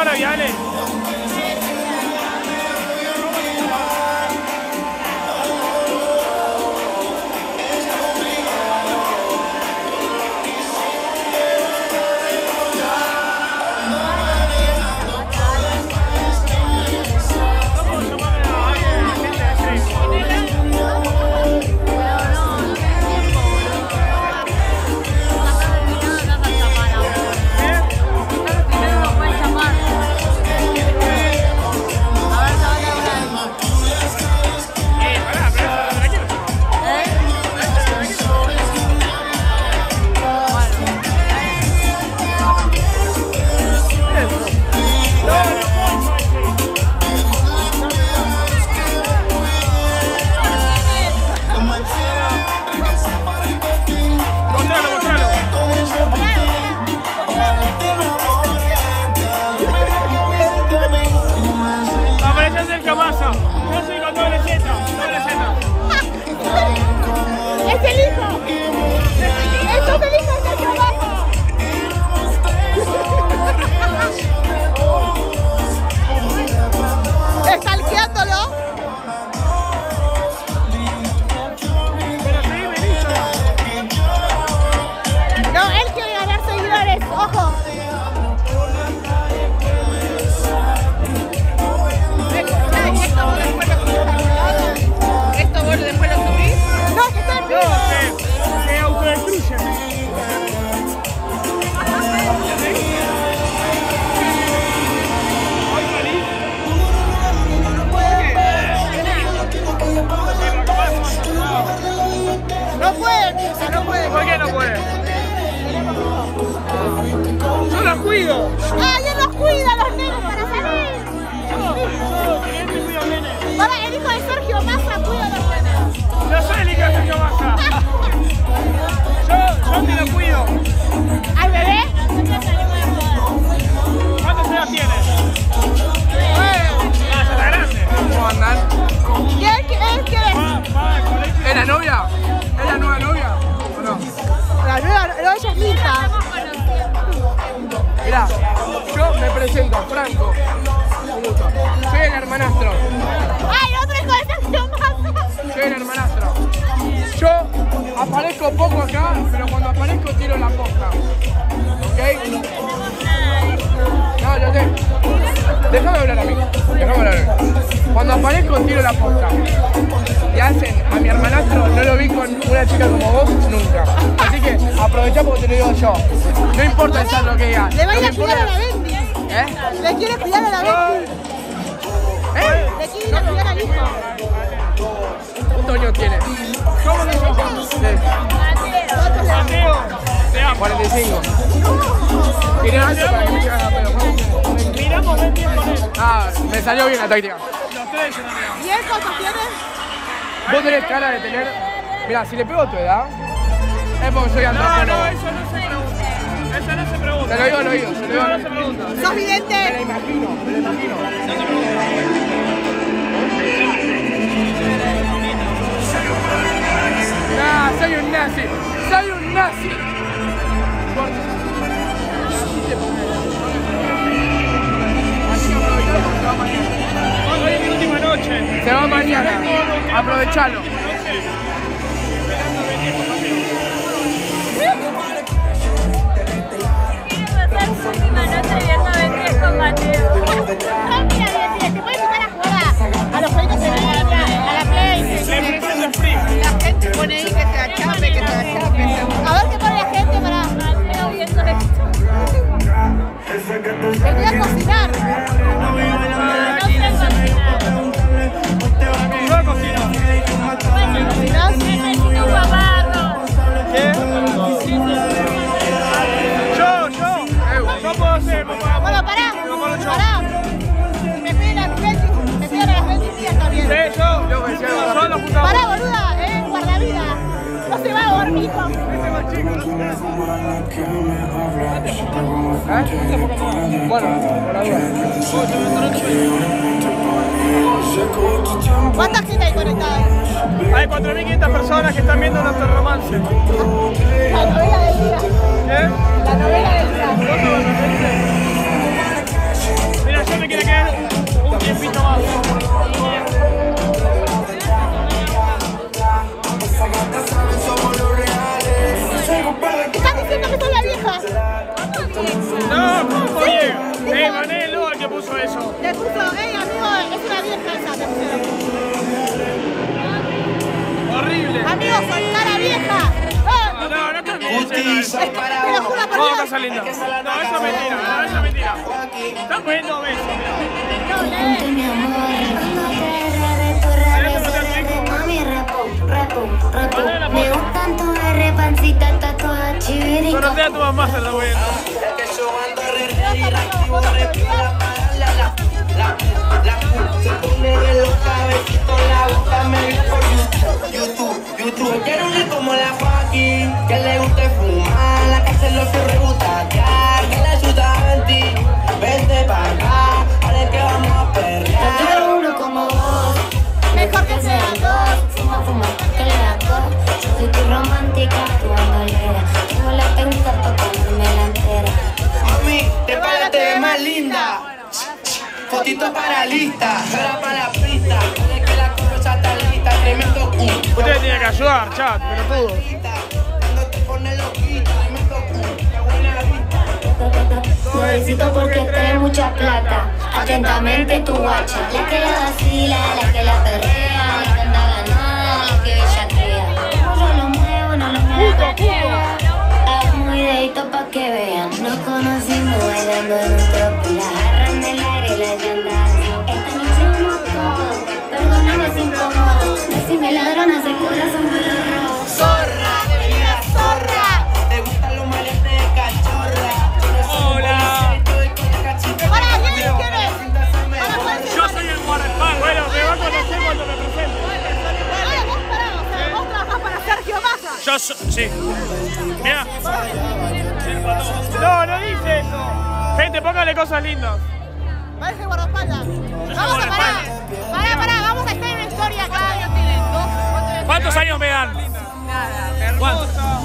cámara, Viale. Yo soy con doble Z. ¡Es el hijo! ¡Esto es el hijo de Sergio Massa! ¿Estalqueándolo? No, él quiere ganar seguidores, ojo. ¿Esto vos después lo subís? No, que está en vivo. No, se autodestruye. No puede, Mirza, no puede. ¿Por qué no puede? Yo los cuido. ¡Ah, yo los cuido a los nenes para salir! Yo cuido nenes. Para, el hijo de Sergio Massa cuida a los nenes. Yo soy el hijo de Sergio Massa. Yo te lo cuido. ¿Al bebé? ¿Cuántos años tienes? Ya está grande. ¿Cómo andan? ¿Y él qué es? Va al colegio. ¿Es la novia? ¿Es la nueva novia? ¿O no? La nueva, no, ella es linda. Mirá, yo me presento, Franco. Un gusto. Soy el hermanastro. ¡Ay, otro hijo de Sergio Massa! Soy el hermanastro. Yo aparezco poco acá, pero cuando aparezco tiro la posta. ¿Ok? No, yo sé. Déjame hablar a mí. Cuando aparezco tiro la posta. Y hacen a mi hermanastro, no lo vi con una chica como vos nunca. Así que aprovechá porque te lo digo yo. No importa el lo que diga. Le va a ir Lo a que cuidar a la importa- Bendy. ¿Eh? Le quiere cuidar a la Bendy. Le quiere ir a cuidar al hijo. ¿Cuántos años tiene? ¿Cómo se llama? Sí. Mateo. Te amo. 45. Tiene alto para que me llegas a pedo. Miramos, ven bien con él. Ah, me salió bien la táctica. Los tres yo no te amo. ¿Y él cuántos tiene? Vos tenés cara de tener... Mirá, si le pego a tu edad, es porque soy No, antropólogo. eso no se pregunta. Eso no se pregunta. Te lo digo al oído, se lo digo No, al no se oído. pregunta. ¿Sos Me lo vidente? imagino, me lo imagino. No se pregunta. Nah, soy un nazi, soy un nazi. Así que aprovechalo porque se va mañana. Hoy es mi última noche. Se va mañana, aprovechalo. No, mira, bien, te puedes invitar a jugar a los jueguitos de línea, a la Play. Le presento free. La gente pone ahí que te achape, que te achape. A ver qué pone la gente para... Venía a cocinar. Yo cocino. ¿Cocinás? ¿Qué? Yo puedo hacer, papá. Bueno, pará. Me piden a las 20 días también. Sí, yo lo juntamos. Pará, boluda, guardavida. No se va a dormir. Bueno, por la duda. ¿Cuántas gente hay conectadas? Hay 4.500 personas que están viendo nuestro romance. La novela del día. ¿Qué? La novela del día. ¿Vos sos adolescente? Amigos, soy cara vieja. No termines eso. Te lo juro por No, Dios. está saliendo. No, eso es mentira, no, eso es mentira. Están poniendo besos, Me gustan tus repancitas, tatuadas chiviritas. Conoce a tu mamá, se lo voy a YouTube, quiero ir como la Joaquín, que le guste fumar, la que se lo quiere butaquear, que la ayuda en ti, vente pa' acá, ahora es que vamos a perrear. Yo quiero uno como vos, mejor que sean dos, fuma, que le da dos. Yo soy tu romántica, tu bandolera, tengo la penca pa' comerme la entera. Mami, te paraste más linda, fotito para lista, para la pista, dale que la cosa ya está lista, tremendo cu. Ustedes tienen que ayudar, chat, pero pudo. Cuando te pones loquita, tremendo cu, qué buena vista. Nuevecito porque trae mucha plata, atentamente tu guacha. La que la vacila, la que la perrea, la que anda ganada, la que bellaquea. Como yo lo muevo, no lo muevo. Hagamos videito pa' que vean. Nos conocimos bailando en nuestro pila. Agarran del aire la llantas. Esta noche vamos todo, perdóname si incómodo. Decime ladrona, el corazón me lo robo. Zorra, de vida zorra, te gustan los maletes de cachorra. Hola. Para, ¿quién es? Yo soy el guardaespaldas. Bueno, me va a conocer cuando me presente. Vos pará, o sea, vos trabajás para Sergio Massa. Yo sí. Mira. No dice eso. Gente, póngale cosas lindas. Parece guardaespaldas. Vamos a guardaespaldas. parar, vamos a estar en una historia acá. ¿Cuántos años me dan? ¿Cuántos?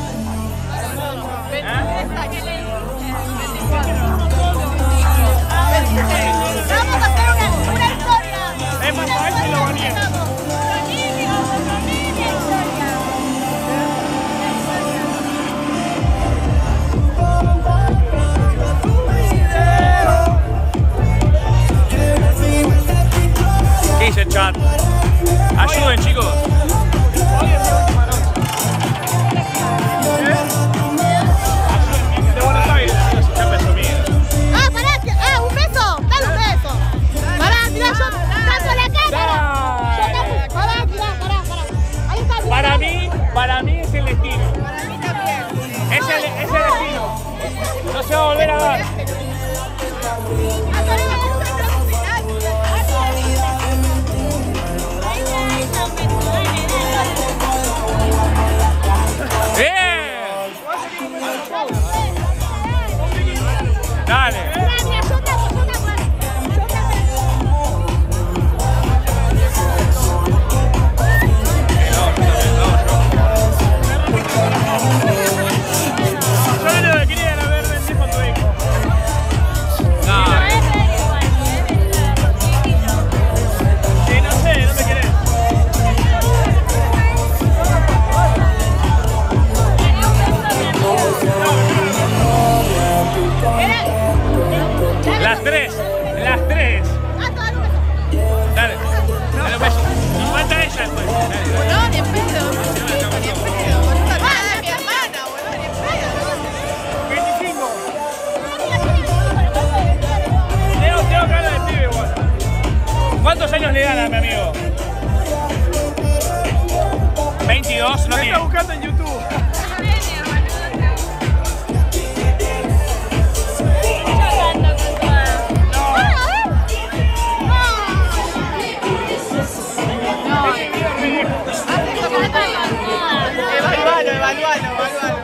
Vamos a hacer una historia. Es más fácil que lo bañé. ¿Qué dice el chat? Ayuden, chicos. De Buenos Aires, ya empezó bien. Pará, un beso, dale un beso. Pará, mirá, yo tapo la cámara. Yo tapo, pará. Ahí está. Para mí es el destino. Es el destino. No se va a volver a dar. ¡Bien! Dale. Yo tapo. Yo lo que quería era ver venir con tu hijo. No. Sí, no sé, no me querés. Las tres. Dale un beso. Nos falta ella después. Dale. No, ni en pedo. Ni en pedo. Boluda, nada de mi hermana, boludo, ni en pedo. 25. Tengo cara de pibe igual. ¿Cuántos años le dan a mi amigo? 22, no tiene. Está buscando en YouTube. Evalualo.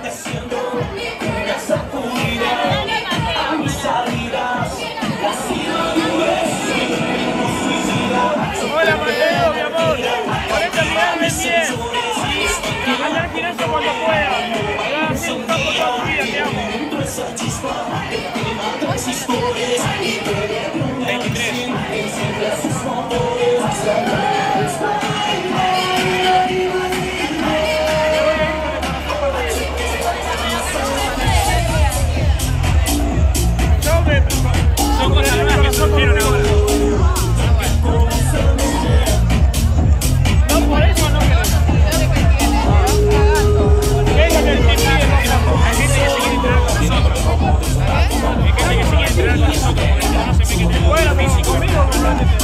Hola Mateo, mi amor. Ponete a mirarme bien. Anda al gimnasio cuando puedas. Vas a hacer un campo toda tu vida, te amo. 23. Son cosas nuevas que surgieron ahora. No, por eso no. Prendete.